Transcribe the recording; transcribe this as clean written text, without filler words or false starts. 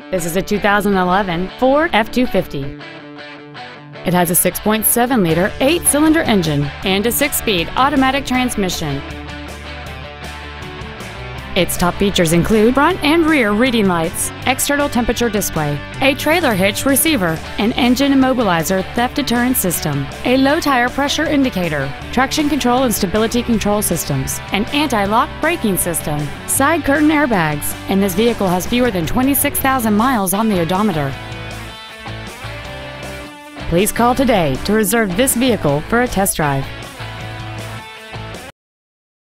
This is a 2011 Ford F-250. It has a 6.7-liter 8-cylinder engine and a 6-speed automatic transmission. Its top features include front and rear reading lights, external temperature display, a trailer hitch receiver, an engine immobilizer theft deterrent system, a low tire pressure indicator, traction control and stability control systems, an anti-lock braking system, side curtain airbags, and this vehicle has fewer than 26,000 miles on the odometer. Please call today to reserve this vehicle for a test drive.